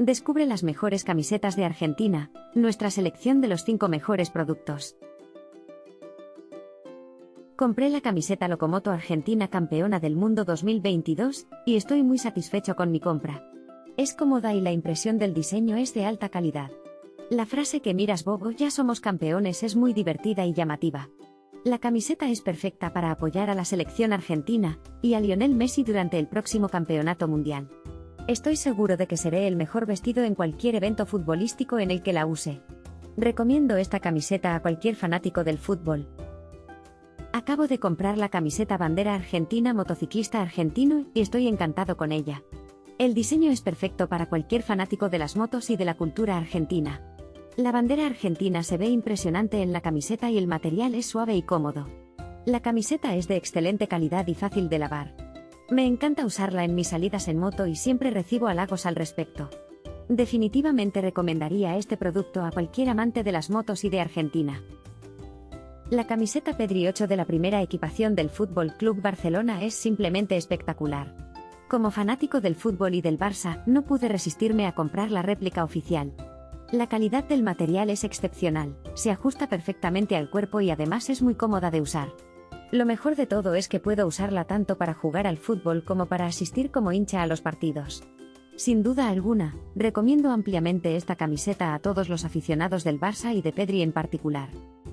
Descubre las mejores camisetas de Argentina, nuestra selección de los 5 mejores productos. Compré la camiseta Locomoto Argentina Campeona del Mundo 2022 y estoy muy satisfecho con mi compra. Es cómoda y la impresión del diseño es de alta calidad. La frase "que miras bobo, ya somos campeones" es muy divertida y llamativa. La camiseta es perfecta para apoyar a la selección argentina y a Lionel Messi durante el próximo campeonato mundial. Estoy seguro de que seré el mejor vestido en cualquier evento futbolístico en el que la use. Recomiendo esta camiseta a cualquier fanático del fútbol. Acabo de comprar la camiseta Bandera Argentina Motociclista Argentino y estoy encantado con ella. El diseño es perfecto para cualquier fanático de las motos y de la cultura argentina. La bandera argentina se ve impresionante en la camiseta y el material es suave y cómodo. La camiseta es de excelente calidad y fácil de lavar. Me encanta usarla en mis salidas en moto y siempre recibo halagos al respecto. Definitivamente recomendaría este producto a cualquier amante de las motos y de Argentina. La camiseta Pedri 8 de la primera equipación del Fútbol Club Barcelona es simplemente espectacular. Como fanático del fútbol y del Barça, no pude resistirme a comprar la réplica oficial. La calidad del material es excepcional, se ajusta perfectamente al cuerpo y además es muy cómoda de usar. Lo mejor de todo es que puedo usarla tanto para jugar al fútbol como para asistir como hincha a los partidos. Sin duda alguna, recomiendo ampliamente esta camiseta a todos los aficionados del Barça y de Pedri en particular.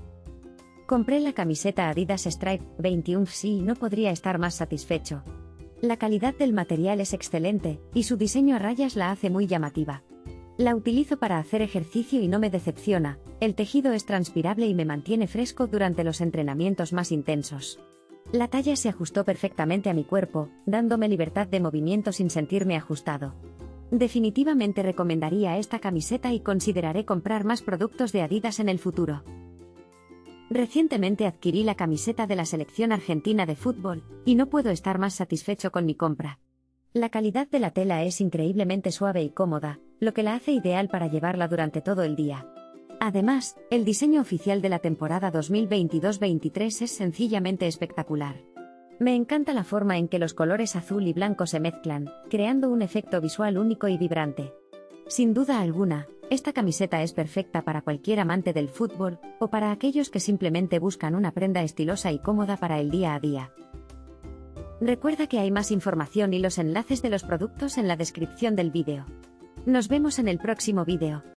Compré la camiseta Adidas Stripe 21 y no podría estar más satisfecho. La calidad del material es excelente, y su diseño a rayas la hace muy llamativa. La utilizo para hacer ejercicio y no me decepciona, el tejido es transpirable y me mantiene fresco durante los entrenamientos más intensos. La talla se ajustó perfectamente a mi cuerpo, dándome libertad de movimiento sin sentirme ajustado. Definitivamente recomendaría esta camiseta y consideraré comprar más productos de Adidas en el futuro. Recientemente adquirí la camiseta de la selección argentina de fútbol, y no puedo estar más satisfecho con mi compra. La calidad de la tela es increíblemente suave y cómoda, lo que la hace ideal para llevarla durante todo el día. Además, el diseño oficial de la temporada 2022-23 es sencillamente espectacular. Me encanta la forma en que los colores azul y blanco se mezclan, creando un efecto visual único y vibrante. Sin duda alguna, esta camiseta es perfecta para cualquier amante del fútbol, o para aquellos que simplemente buscan una prenda estilosa y cómoda para el día a día. Recuerda que hay más información y los enlaces de los productos en la descripción del vídeo. Nos vemos en el próximo vídeo.